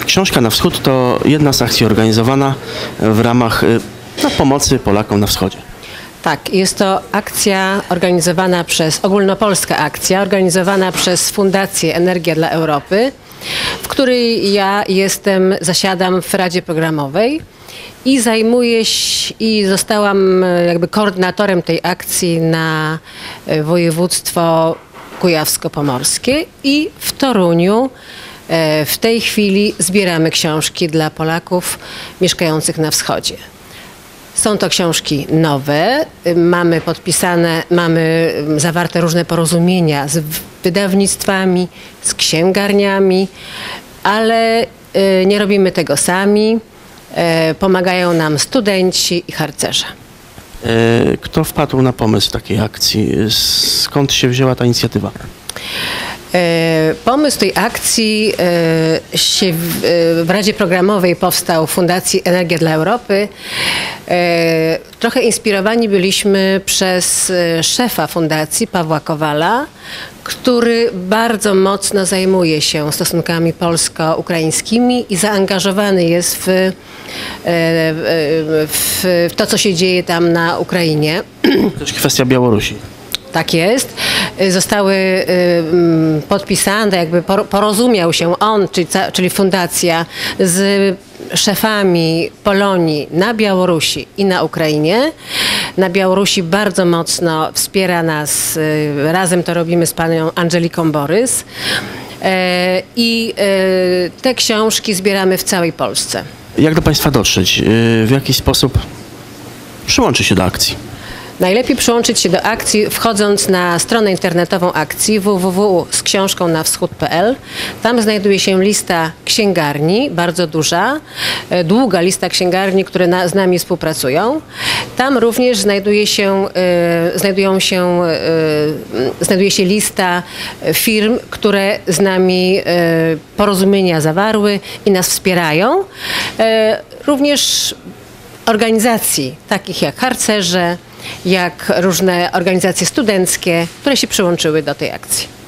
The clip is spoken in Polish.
Książka na Wschód to jedna z akcji organizowana w ramach pomocy Polakom na Wschodzie. Tak, jest to akcja organizowana ogólnopolska akcja organizowana przez Fundację Energia dla Europy, w której ja zasiadam w Radzie Programowej i i zostałam jakby koordynatorem tej akcji na województwo kujawsko-pomorskie i w Toruniu w tej chwili zbieramy książki dla Polaków mieszkających na wschodzie. Są to książki nowe, mamy zawarte różne porozumienia z wydawnictwami, z księgarniami, ale nie robimy tego sami. Pomagają nam studenci i harcerze. Kto wpadł na pomysł takiej akcji? Skąd się wzięła ta inicjatywa? Pomysł tej akcji w Radzie Programowej powstał w Fundacji Energia dla Europy. Trochę inspirowani byliśmy przez szefa fundacji, Pawła Kowala, który bardzo mocno zajmuje się stosunkami polsko-ukraińskimi i zaangażowany jest w to, co się dzieje tam na Ukrainie. To jest kwestia Białorusi. Tak jest. Zostały podpisane, porozumiał się on, czyli fundacja, z szefami Polonii na Białorusi i na Ukrainie. Na Białorusi bardzo mocno wspiera nas, razem to robimy z panią Angeliką Borys. I te książki zbieramy w całej Polsce. Jak do Państwa dotrzeć? W jaki sposób przyłączy się do akcji? Najlepiej przyłączyć się do akcji wchodząc na stronę internetową akcji www.sksiążkąnawschód.pl. Tam znajduje się lista księgarni, bardzo duża, długa lista księgarni, które z nami współpracują. Tam również znajduje się lista firm, które z nami porozumienia zawarły i nas wspierają. Również organizacji takich jak harcerze, jak różne organizacje studenckie, które się przyłączyły do tej akcji.